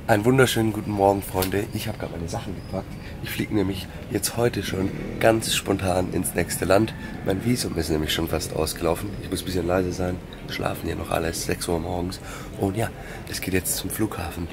Einen wunderschönen guten Morgen, Freunde. Ich habe gerade meine Sachen gepackt. Ich fliege nämlich jetzt heute schon ganz spontan ins nächste Land. Mein Visum ist nämlich schon fast ausgelaufen. Ich muss ein bisschen leise sein. Schlafen hier noch alle, 6 Uhr morgens. Und ja, es geht jetzt zum Flughafen.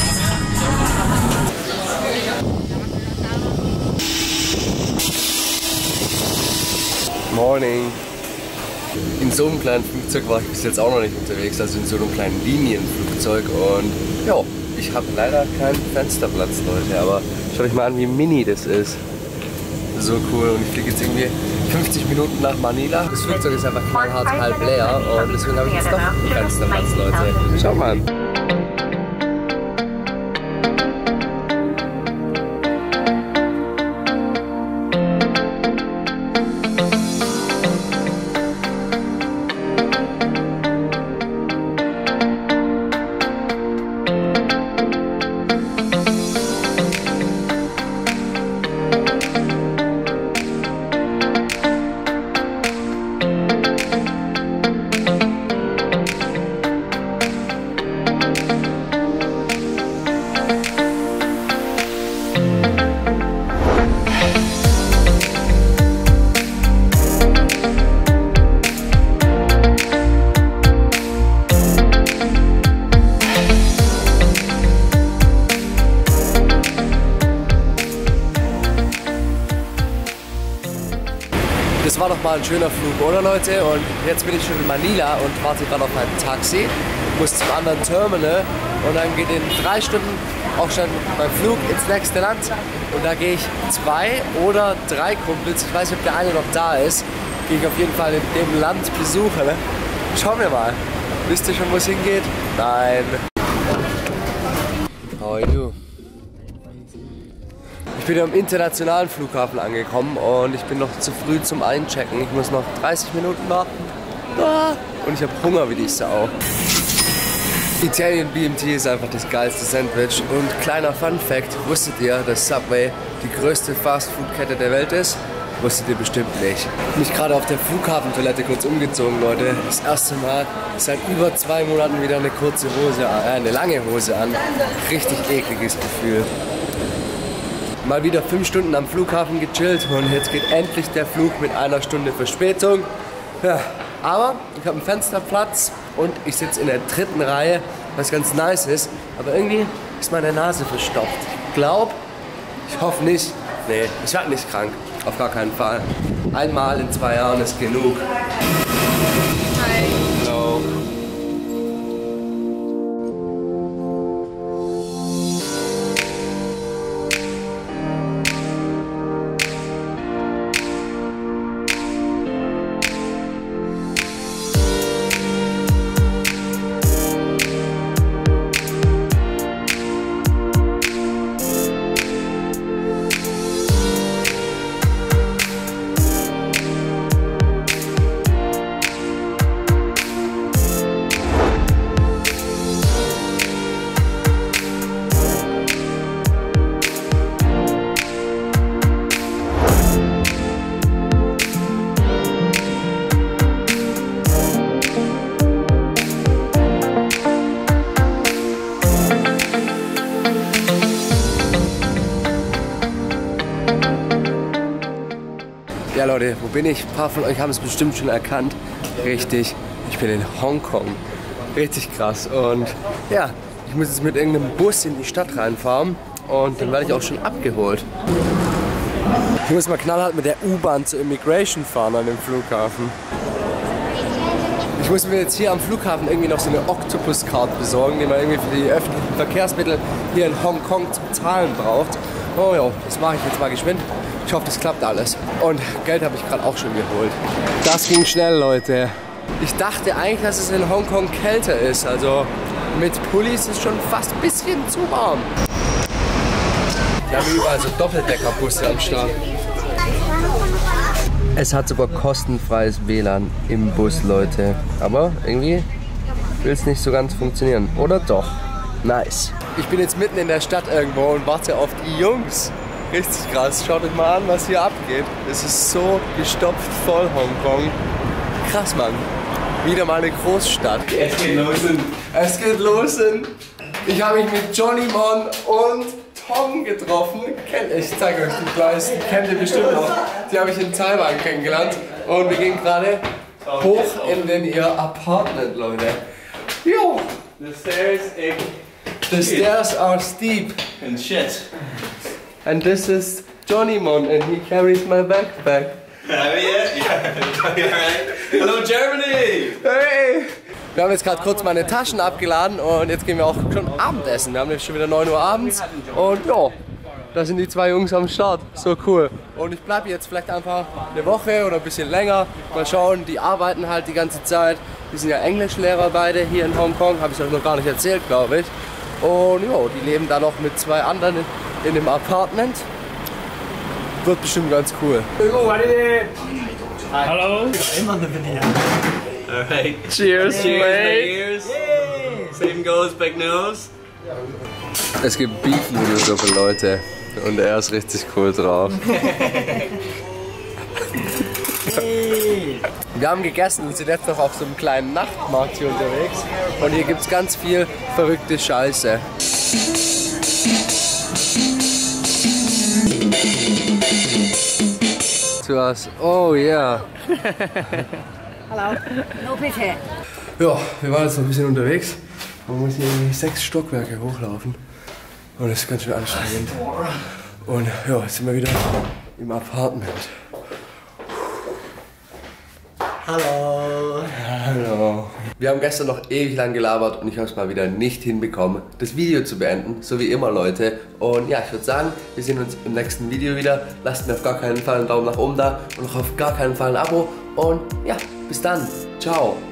Morning. In so einem kleinen Flugzeug war ich bis jetzt auch noch nicht unterwegs, also in so einem kleinen Linienflugzeug. Und ja, ich habe leider keinen Fensterplatz, Leute, aber schaut euch mal an, wie mini das ist. So cool. Und ich fliege jetzt irgendwie 50 Minuten nach Manila. Das Flugzeug ist einfach knallhart halb leer und deswegen habe ich jetzt doch einen Fensterplatz, Leute. Schaut mal. Das war doch mal ein schöner Flug, oder Leute? Und jetzt bin ich schon in Manila und warte gerade auf ein Taxi. Muss zum anderen Terminal und dann geht in 3 Stunden auch schon mein Flug ins nächste Land. Und da gehe ich 2 oder 3 Kumpels, ich weiß nicht, ob der eine noch da ist, gehe ich auf jeden Fall in dem Land besuchen. Ne? Schauen wir mal. Wisst ihr schon, wo es hingeht? Nein. How are you? Ich bin am internationalen Flughafen angekommen und ich bin noch zu früh zum Einchecken. Ich muss noch 30 Minuten warten. Und ich habe Hunger wie die Sau. Italian BMT ist einfach das geilste Sandwich. Und kleiner Fun Fact, wusstet ihr, dass Subway die größte Fast-Food-Kette der Welt ist? Wusstet ihr bestimmt nicht. Ich habe mich gerade auf der Flughafentoilette kurz umgezogen, Leute. Das erste Mal seit über 2 Monaten wieder eine kurze Hose, eine lange Hose an. Richtig ekliges Gefühl. Mal wieder 5 Stunden am Flughafen gechillt und jetzt geht endlich der Flug mit 1 Stunde Verspätung. Ja, aber ich habe einen Fensterplatz und ich sitze in der 3. Reihe, was ganz nice ist. Aber irgendwie ist meine Nase verstopft. Ich hoffe nicht. Nee, ich werde nicht krank. Auf gar keinen Fall. Einmal in 2 Jahren ist genug. Hi. Hallo. Ja Leute, wo bin ich? Ein paar von euch haben es bestimmt schon erkannt. Richtig, ich bin in Hongkong. Richtig krass. Und ja, ich muss jetzt mit irgendeinem Bus in die Stadt reinfahren und dann werde ich auch schon abgeholt. Ich muss mal knallhart mit der U-Bahn zur Immigration fahren an dem Flughafen. Ich muss mir jetzt hier am Flughafen irgendwie noch so eine Octopus-Card besorgen, die man irgendwie für die öffentlichen Verkehrsmittel hier in Hongkong zum Zahlen braucht. Oh ja, das mache ich jetzt mal geschwind. Ich hoffe, das klappt alles. Und Geld habe ich gerade auch schon geholt. Das ging schnell, Leute. Ich dachte eigentlich, dass es in Hongkong kälter ist. Also mit Pullis ist es schon fast ein bisschen zu warm. Wir haben überall so Doppeldeckerbusse am Start. Es hat sogar kostenfreies WLAN im Bus, Leute. Aber irgendwie will es nicht so ganz funktionieren. Oder doch? Nice. Ich bin jetzt mitten in der Stadt irgendwo und warte auf die Jungs. Richtig krass. Schaut euch mal an, was hier abgeht. Es ist so gestopft voll, Hongkong. Krass, Mann. Wieder mal eine Großstadt. Es geht los. Es geht los. Ich habe mich mit Johnny Mon und Tom getroffen. Ich zeige euch die Kleinen, kennt ihr bestimmt noch. Die habe ich in Taiwan kennengelernt. Und wir gehen gerade hoch in ihr Apartment, Leute. Jo! The stairs are steep. And shit. And this is Johnny Mon and he carries my backpack. Oh yeah? Alright. Hello Germany! Hey! Wir haben jetzt gerade kurz meine Taschen abgeladen und jetzt gehen wir auch schon Abendessen. Wir haben jetzt schon wieder 9 Uhr abends und ja, da sind die zwei Jungs am Start. So cool. Und ich bleibe jetzt vielleicht einfach eine Woche oder ein bisschen länger. Mal schauen, die arbeiten halt die ganze Zeit. Die sind ja Englischlehrer beide hier in Hongkong, habe ich euch noch gar nicht erzählt, glaube ich. Und ja, die leben da noch mit 2 anderen in dem Apartment. Wird bestimmt ganz cool. Hello. Alright. Cheers, Cheers. Same goes, big nose. Es gibt Beef-Nudelsuppe, Leute. Und er ist richtig cool drauf. Wir haben gegessen und sind jetzt noch auf so einem kleinen Nachtmarkt hier unterwegs. Und hier gibt es ganz viel verrückte Scheiße. To us. Oh yeah. Hello. No bitte. Ja, wir waren jetzt noch ein bisschen unterwegs. Man muss hier irgendwie 6 Stockwerke hochlaufen. Und das ist ganz schön anstrengend. Und ja, jetzt sind wir wieder im Apartment. Hallo. Hallo. Wir haben gestern noch ewig lang gelabert und ich habe es mal wieder nicht hinbekommen, das Video zu beenden, so wie immer, Leute. Und ja, ich würde sagen, wir sehen uns im nächsten Video wieder. Lasst mir auf gar keinen Fall einen Daumen nach oben da und auch auf gar keinen Fall ein Abo. Und ja, bis dann. Ciao.